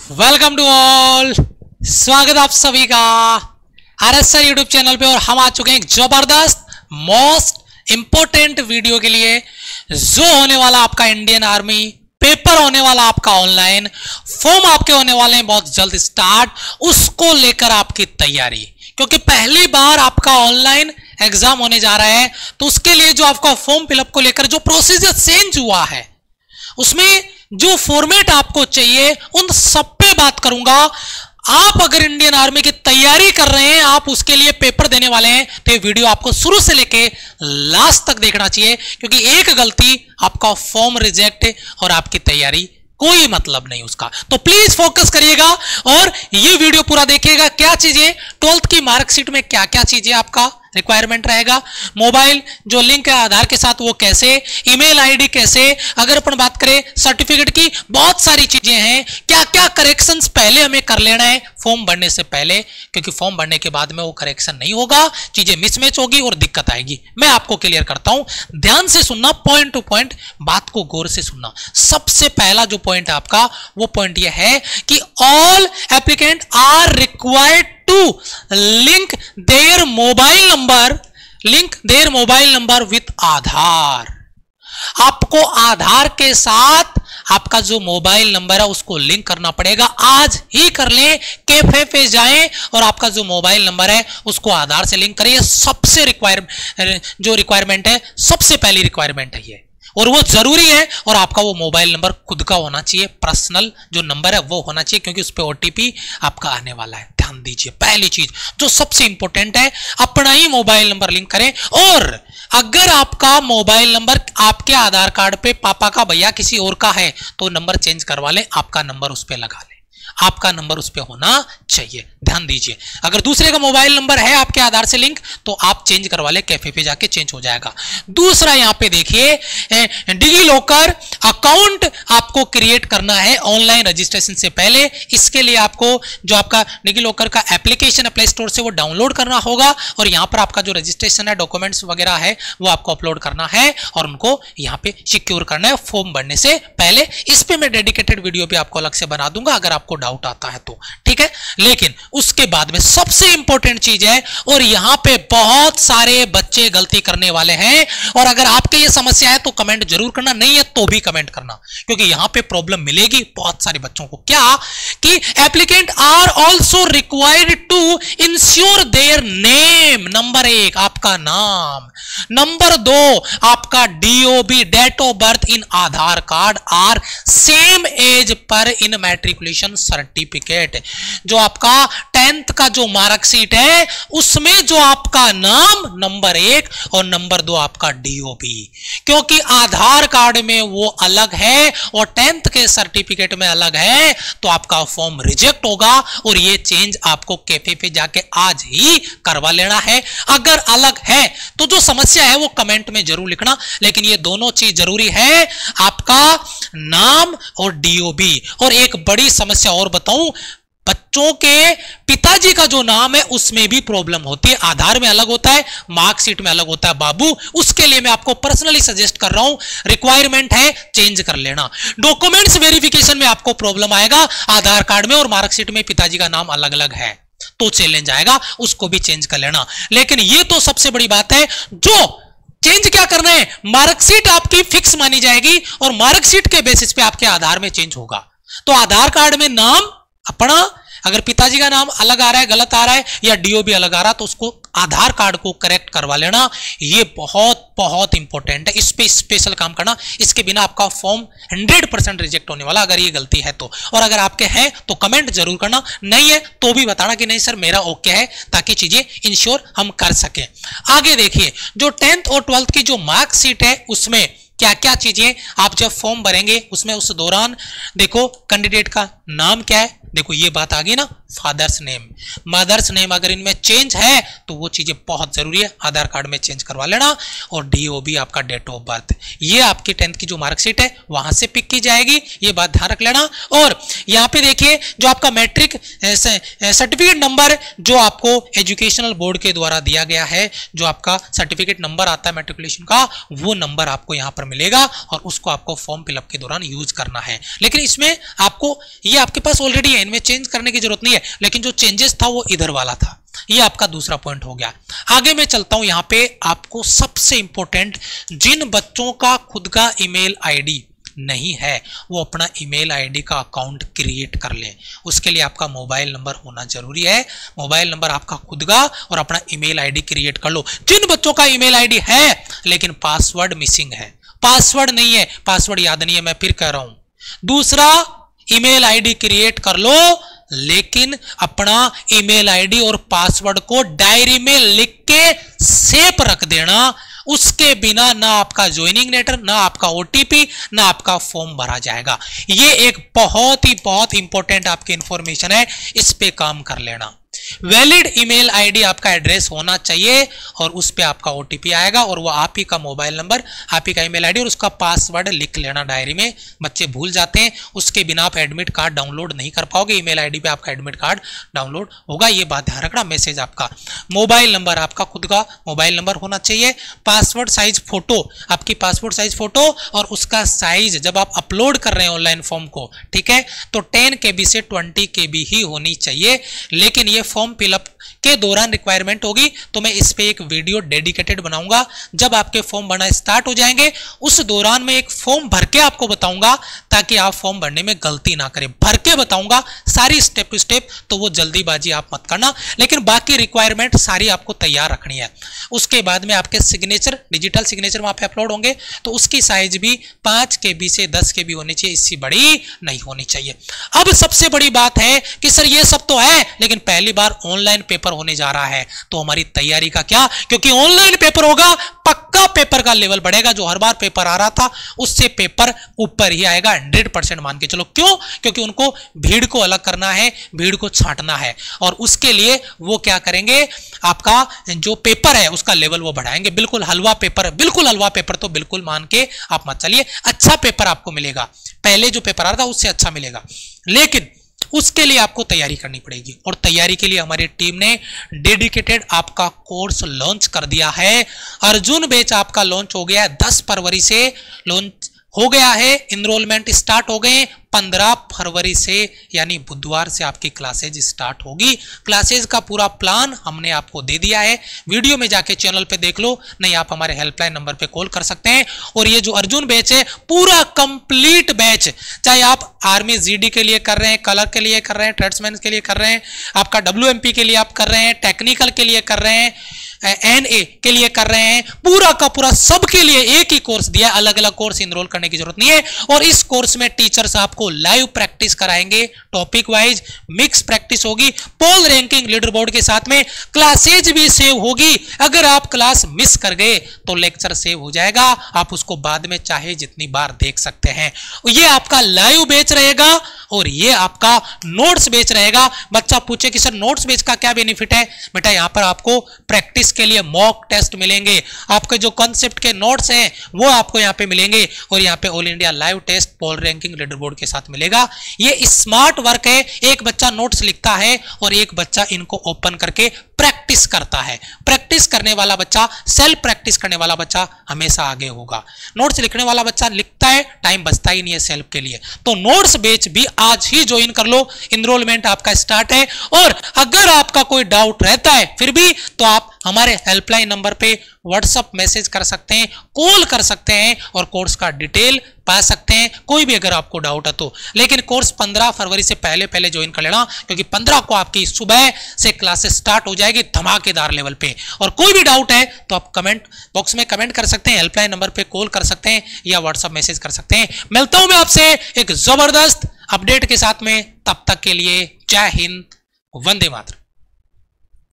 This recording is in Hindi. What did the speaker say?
वेलकम टू ऑल, स्वागत आप सभी का आरएसआर यूट्यूब चैनल पे। और हम आ चुके हैं एक जबरदस्त मोस्ट इंपोर्टेंट वीडियो के लिए, जो होने वाला आपका इंडियन आर्मी पेपर होने वाला आपका ऑनलाइन, फॉर्म आपके होने वाले हैं बहुत जल्द स्टार्ट, उसको लेकर आपकी तैयारी। क्योंकि पहली बार आपका ऑनलाइन एग्जाम होने जा रहा है, तो उसके लिए जो आपका फॉर्म फिलअप को लेकर जो प्रोसीजर चेंज हुआ है, उसमें जो फॉर्मेट आपको चाहिए, उन सब पे बात करूंगा। आप अगर इंडियन आर्मी की तैयारी कर रहे हैं, आप उसके लिए पेपर देने वाले हैं, तो ये वीडियो आपको शुरू से लेके लास्ट तक देखना चाहिए। क्योंकि एक गलती आपका फॉर्म रिजेक्ट और आपकी तैयारी कोई मतलब नहीं उसका। तो प्लीज फोकस करिएगा और ये वीडियो पूरा देखिएगा। क्या चीजें 12th की मार्कशीट में क्या क्या चीजें आपका रिक्वायरमेंट रहेगा, मोबाइल जो लिंक है आधार के साथ वो कैसे, ईमेल आईडी कैसे, अगर अपन बात करें सर्टिफिकेट की, बहुत सारी चीजें हैं। क्या क्या करेक्शंस पहले हमें कर लेना है फॉर्म भरने से पहले, क्योंकि फॉर्म भरने के बाद में वो करेक्शन नहीं होगा, चीजें मिसमैच होगी और दिक्कत आएगी। मैं आपको क्लियर करता हूं, ध्यान से सुनना, पॉइंट टू पॉइंट बात को गौर से सुनना। सबसे पहला जो पॉइंट है आपका, वो पॉइंट यह है कि all applicant are required to link their mobile number with Aadhaar. आपको आधार के साथ आपका जो मोबाइल नंबर है उसको लिंक करना पड़ेगा। आज ही कर लें, कैफे पे जाएं और आपका जो मोबाइल नंबर है उसको आधार से लिंक करिए। सबसे रिक्वायरमेंट है, सबसे पहली रिक्वायरमेंट है ये, और वो जरूरी है। और आपका वो मोबाइल नंबर खुद का होना चाहिए, पर्सनल जो नंबर है वो होना चाहिए, क्योंकि उस पर ओटीपी आपका आने वाला है। ध्यान दीजिए, पहली चीज जो सबसे इंपॉर्टेंट है, अपना ही मोबाइल नंबर लिंक करें। और अगर आपका मोबाइल नंबर आपके आधार कार्ड पे पापा का, भैया किसी और का है, तो नंबर चेंज करवा लें, आपका नंबर उस पर लगा लें, आपका नंबर उस पर होना चाहिए। ध्यान दीजिए, अगर दूसरे का मोबाइल नंबर है आपके आधार से लिंक, तो आप चेंज करवा ले, कैफे पे जाके चेंज हो जाएगा। दूसरा यहां पे देखिए, डिजी लॉकर अकाउंट आपको क्रिएट करना है ऑनलाइन रजिस्ट्रेशन से पहले। इसके लिए आपको जो आपका डिजी लॉकर का एप्लीकेशन है प्ले स्टोर से, वो डाउनलोड करना होगा। और यहां पर आपका जो रजिस्ट्रेशन है, डॉक्यूमेंट्स वगैरह है, वो आपको अपलोड करना है और उनको यहां पे सिक्योर करना है फॉर्म भरने से पहले। इस पे मैं डेडिकेटेड वीडियो भी आपको अलग से बना दूंगा अगर आपको डाउट आता है तो, ठीक है। लेकिन उसके बाद में सबसे इंपॉर्टेंट चीज है, और यहां पे बहुत सारे बच्चे गलती करने वाले हैं, और अगर आपके ये समस्या है तो कमेंट जरूर करना, नहीं है तो भी कमेंट करना, क्योंकि यहां पे प्रॉब्लम मिलेगी बहुत सारे बच्चों को। क्या कि applicant are also required to ensure their name. Number 1 आपका नाम, नंबर 2 आपका DOB, date of birth in Aadhaar card are same as per in matriculation certificate. जो आपका 10th का जो मार्कशीट है, उसमें जो आपका नाम नंबर 1 और नंबर 2 आपका डीओबी, क्योंकि आधार कार्ड में वो अलग है और 10th के सर्टिफिकेट में अलग है, तो आपका फॉर्म रिजेक्ट होगा। और ये चेंज आपको कैफे पे जाके आज ही करवा लेना है। अगर अलग है तो जो समस्या है वो कमेंट में जरूर लिखना, लेकिन ये दोनों चीज जरूरी है, आपका नाम और डीओबी। और एक बड़ी समस्या और बताऊं, बच्चों के पिताजी का जो नाम है उसमें भी प्रॉब्लम होती है। आधार में अलग होता है, मार्कशीट में अलग होता है बाबू। उसके लिए मैं आपको पर्सनली सजेस्ट कर रहा हूं, रिक्वायरमेंट है, चेंज कर लेना। डॉक्यूमेंट्स वेरिफिकेशन में आपको प्रॉब्लम आएगा, आधार कार्ड में और मार्कशीट में पिताजी का नाम अलग अलग है तो चैलेंज आएगा, उसको भी चेंज कर लेना। लेकिन ये तो सबसे बड़ी बात है, जो चेंज क्या करना है, मार्कशीट आपकी फिक्स मानी जाएगी और मार्कशीट के बेसिस पे आपके आधार में चेंज होगा। तो आधार कार्ड में नाम अपना, अगर पिताजी का नाम अलग आ रहा है, गलत आ रहा है, या डीओबी अलग आ रहा है, तो उसको आधार कार्ड को करेक्ट करवा लेना। ये बहुत बहुत इंपॉर्टेंट है, इस पे स्पेशल काम करना। इसके बिना आपका फॉर्म 100% रिजेक्ट होने वाला, अगर ये गलती है तो। और अगर आपके हैं तो कमेंट जरूर करना, नहीं है तो भी बताना कि नहीं सर मेरा ओके है, ताकि चीजें इंश्योर हम कर सकें। आगे देखिए, जो 10th और 12th की जो मार्कशीट है, उसमें क्या क्या चीजें आप जब फॉर्म भरेंगे, उसमें उस दौरान देखो कैंडिडेट का नाम क्या है, देखो ये बात आ गई ना, फादर्स नेम, मदर्स नेम, अगर इनमें चेंज है तो वो चीजें बहुत जरूरी है, आधार कार्ड में चेंज करवा लेना। और डीओबी आपका डेट ऑफ बर्थ, ये आपकी 10th की जो मार्कशीट है वहां से पिक की जाएगी, ये बात ध्यान रख लेना। और यहाँ पे देखिए, जो आपका मैट्रिक सर्टिफिकेट नंबर जो आपको एजुकेशनल बोर्ड के द्वारा दिया गया है, जो आपका सर्टिफिकेट नंबर आता है मैट्रिकुलेशन का, वो नंबर आपको यहाँ पर मिलेगा और उसको आपको फॉर्म फिलअप के दौरान यूज करना है। लेकिन इसमें आपको, ये आपके पास ऑलरेडी है, इनमें चेंज करने की जरूरत नहीं है, लेकिन जो चेंजेस था वो इधर वाला था। ये आपका दूसरा पॉइंट हो गया। आगे मैं चलता हूं, यहां पे आपको सबसे इंपॉर्टेंट, जिन बच्चों का खुद का ईमेल आईडी नहीं है वो अपना ईमेल आईडी का अकाउंट क्रिएट कर लें। उसके लिए आपका मोबाइल नंबर होना जरूरी है। मोबाइल नंबर आपका खुद का और अपना ईमेल आईडी क्रिएट कर लो। जिन बच्चों का ईमेल आईडी है लेकिन पासवर्ड मिसिंग है, पासवर्ड नहीं है, पासवर्ड याद नहीं है, मैं फिर कह रहा हूं, दूसरा ईमेल आईडी क्रिएट कर लो, लेकिन अपना ईमेल आईडी और पासवर्ड को डायरी में लिख के सेव रख देना। उसके बिना ना आपका ज्वाइनिंग लेटर, ना आपका ओटीपी, ना आपका फॉर्म भरा जाएगा। ये एक बहुत इंपॉर्टेंट आपकी इंफॉर्मेशन है, इस पे काम कर लेना। वैलिड ईमेल आईडी आपका एड्रेस होना चाहिए और उस पे आपका ओटीपी आएगा और वो आप ही का मोबाइल नंबर, आप ही का ईमेल आईडी और उसका पासवर्ड लिख लेना डायरी में। बच्चे भूल जाते हैं, उसके बिना आप एडमिट कार्ड डाउनलोड नहीं कर पाओगे। ईमेल आईडी पे आपका एडमिट कार्ड डाउनलोड होगा, ये बात ध्यान रखना। मैसेज आपका, मोबाइल नंबर आपका खुद का मोबाइल नंबर होना चाहिए। पासपोर्ट साइज फोटो, आपकी पासपोर्ट साइज फोटो और उसका साइज जब आप अपलोड कर रहे हैं ऑनलाइन फॉर्म को, ठीक है, तो 10 KB से 20 KB ही होनी चाहिए। लेकिन ये फॉर्म फिलअप के दौरान रिक्वायरमेंट होगी तो मैं इस पे एक वीडियो डेडिकेटेड बनाऊंगा। जब आपके फॉर्म भरना स्टार्ट हो जाएंगे उस दौरान मैं एक फॉर्म भर के आपको बताऊंगा ताकि आप फॉर्म भरने में गलती ना करें। भर के बताऊंगा सारी स्टेप टू स्टेप, तो वो जल्दीबाजी आप मत करना, लेकिन बाकी रिक्वायरमेंट सारी आपको तैयार रखनी है। उसके बाद में आपके सिग्नेचर, डिजिटल सिग्नेचर वहां पे अपलोड होंगे तो उसकी साइज भी 5 KB से 10 KB होनी चाहिए, इससे बड़ी नहीं होनी चाहिए। अब सबसे बड़ी बात है कि सर ये सब तो है लेकिन पहली बार ऑनलाइन पेपर होने जा रहा है, तो हमारी तैयारी का क्या? क्योंकि ऑनलाइन पेपर होगा, पक्का पेपर का लेवल बढ़ेगा। जो हर बार पेपर आ रहा था उससे पेपर ऊपर ही आएगा, 100% मान के चलो। क्यों? क्योंकि उनको भीड़ को अलग करना है, भीड़ को छांटना है और उसके लिए वो क्या करेंगे, आपका जो पेपर है उसका लेवल वो बढ़ाएंगे। बिल्कुल हलवा पेपर, बिल्कुल हलवा पेपर तो बिल्कुल मान के आप मत चलिए। अच्छा पेपर आपको मिलेगा, पहले जो पेपर आ रहा था उससे अच्छा मिलेगा, लेकिन उसके लिए आपको तैयारी करनी पड़ेगी। और तैयारी के लिए हमारी टीम ने डेडिकेटेड आपका कोर्स लॉन्च कर दिया है। अर्जुन बैच आपका लॉन्च हो गया है, 10 फरवरी से लॉन्च हो गया है, इनरोलमेंट स्टार्ट हो गए। 15 फरवरी से यानी बुधवार से आपकी क्लासेज स्टार्ट होगी। क्लासेज का पूरा प्लान हमने आपको दे दिया है, वीडियो में जाके चैनल पे देख लो, नहीं आप हमारे हेल्पलाइन नंबर पे कॉल कर सकते हैं। और ये जो अर्जुन बैच है पूरा कंप्लीट बैच, चाहे आप आर्मी जीडी के लिए कर रहे हैं, कलर के लिए कर रहे हैं, ट्रेड्समैन के लिए कर रहे हैं, आपका WMP के लिए आप कर रहे हैं, टेक्निकल के लिए कर रहे हैं, NA के लिए कर रहे हैं, पूरा का पूरा सबके लिए एक ही कोर्स दिया। अलग अलग कोर्स इनरोल करने की जरूरत नहीं है। और इस कोर्स में टीचर्स आपको लाइव प्रैक्टिस कराएंगे, टॉपिक वाइज मिक्स प्रैक्टिस होगी, पोल रैंकिंग लीडर बोर्ड के साथ में क्लासेज भी सेव होगी। अगर आप क्लास मिस कर गए तो लेक्चर सेव हो जाएगा, आप उसको बाद में चाहे जितनी बार देख सकते हैं। ये आपका लाइव बैच रहेगा और ये आपका नोट्स बैच रहेगा। बच्चा पूछे कि सर नोट्स बैच का क्या बेनिफिट है? बेटा यहां पर आपको प्रैक्टिस के लिए मॉक टेस्ट मिलेंगे, आपके जो कॉन्सेप्ट के नोट्स हैं वो आपको यहां पे मिलेंगे और यहां पे all India live test poll ranking leader board के साथ मिलेगा। ये स्मार्ट वर्क है, एक बच्चा नोट्स लिखता है और एक बच्चा इनको ओपन करके प्रैक्टिस करता है। प्रैक्टिस करने वाला बच्चा, सेल्फ प्रैक्टिस करने वाला बच्चा हमेशा आगे होगा। नोट्स लिखने वाला बच्चा लिखता है, टाइम बचता ही नहीं है सेल्फ के लिए। तो नोट्स बैच भी आज ही ज्वाइन कर लो, इनरोलमेंट आपका स्टार्ट है। और अगर आपका कोई डाउट रहता है फिर भी, तो आप हमारे हेल्पलाइन नंबर पे व्हाट्सएप मैसेज कर सकते हैं, कॉल कर सकते हैं और कोर्स का डिटेल पा सकते हैं, कोई भी अगर आपको डाउट है तो। लेकिन कोर्स 15 फरवरी से पहले पहले ज्वाइन कर लेना, क्योंकि 15 को आपकी सुबह से क्लासेस स्टार्ट हो जाएगी धमाकेदार लेवल पे। और कोई भी डाउट है तो आप कमेंट बॉक्स में कमेंट कर सकते हैं, हेल्पलाइन नंबर पे कॉल कर सकते हैं या व्हाट्सएप मैसेज कर सकते हैं। मिलता हूं मैं आपसे एक जबरदस्त अपडेट के साथ में, तब तक के लिए जय हिंद, वंदे मातरम।